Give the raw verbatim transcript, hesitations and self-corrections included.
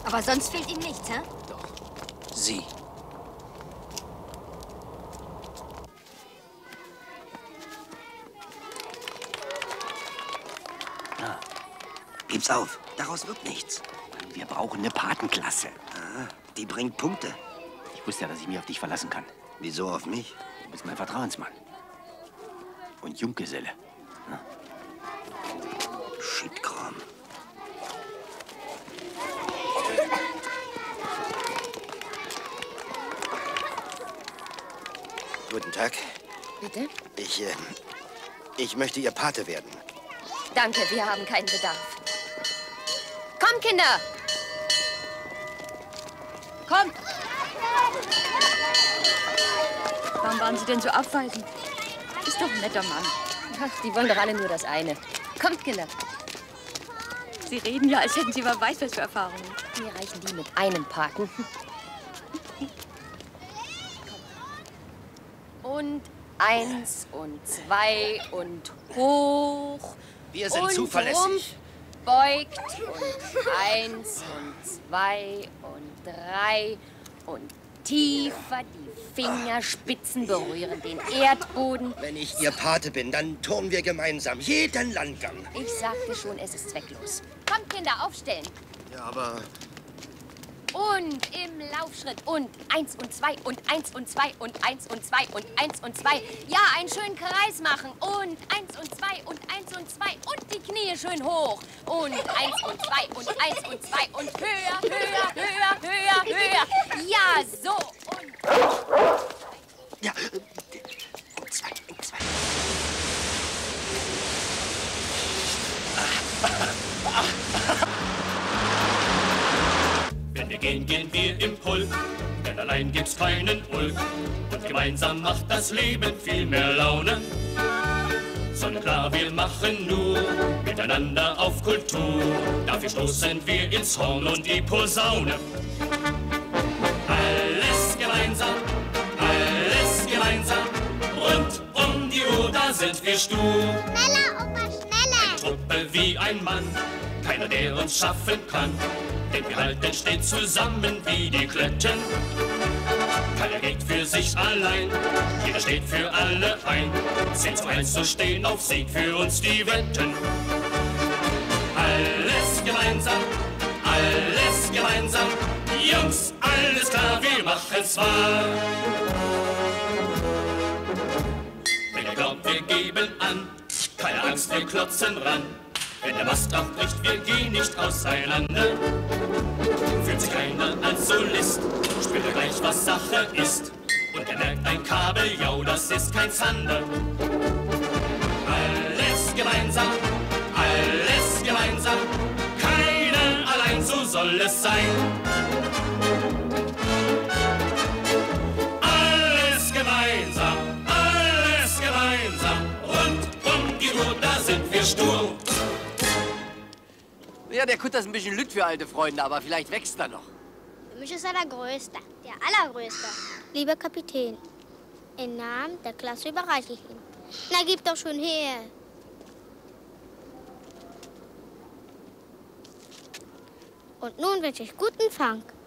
Aber sonst fehlt ihm nichts, hä? Doch. Sie. Ah. Gib's auf. Daraus wird nichts. Wir brauchen eine Patenklasse. Ah, die bringt Punkte. Ich wusste ja, dass ich mich auf dich verlassen kann. Wieso auf mich? Du bist mein Vertrauensmann. Und Junggeselle. Ja. Schiedkram. Guten Tag. Bitte? Ich, äh, ich möchte Ihr Pate werden. Danke, wir haben keinen Bedarf. Kommt, Kinder! Kommt! Warum waren Sie denn so abweisend? Ist doch ein netter Mann. Ach, die wollen doch alle nur das eine. Kommt, Kinder! Sie reden ja, als hätten Sie wer weiß was für Erfahrungen. Mir reichen die mit einem Paten. Und eins und zwei und hoch. Wir sind und zuverlässig. Rumpf beugt und eins und zwei und drei und tiefer. Die Fingerspitzen berühren den Erdboden. Wenn ich Ihr Pate bin, dann turnen wir gemeinsam jeden Landgang. Ich sagte schon, es ist zwecklos. Kommt, Kinder, aufstellen. Ja, aber... Und im Laufschritt. Und eins und zwei und eins und zwei und eins und zwei und eins und zwei. Ja, einen schönen Kreis machen. Und eins und zwei und eins und zwei. Und die Knie schön hoch. Und eins und zwei und eins und zwei. Und höher, höher, höher, höher, höher. Ja, so. Und... Ja, und zwei, und zwei. Wenn wir gehen, gehen wir im Pulk, denn allein gibt's keinen Ulk. Und gemeinsam macht das Leben viel mehr Laune. Sonnenklar, wir machen nur miteinander auf Kultur. Dafür stoßen wir ins Horn und die Posaune. Alles gemeinsam, alles gemeinsam. Rund um die Uhr, da sind wir stur. Schneller, Opa, schneller! Eine Truppe wie ein Mann, keiner, der uns schaffen kann. Denn wir halten stets zusammen wie die Kletten. Keiner geht für sich allein, jeder steht für alle ein. Zehn zu eins, so stehen auf Sieg für uns die Wetten. Alles gemeinsam, alles gemeinsam. Jungs, alles klar, wir machen's wahr. Wenn ihr glaubt, wir geben an, keine Angst, wir klotzen ran. Wenn der Mast auch bricht, wir gehen nicht auseinander. Fühlt sich keiner als Solist, spürt er gleich, was Sache ist. Und er merkt ein Kabel, ja, das ist kein Zander. Alles gemeinsam, alles gemeinsam. Keiner allein, so soll es sein. Alles gemeinsam, alles gemeinsam. Rund um die Uhr, da sind wir stur. Ja, der Kutter ist ein bisschen lütt für alte Freunde, aber vielleicht wächst er noch. Für mich ist er der Größte, der Allergrößte. Lieber Kapitän, im Namen der Klasse überreiche ich ihn. Na, gib doch schon her. Und nun wünsche ich guten Fang.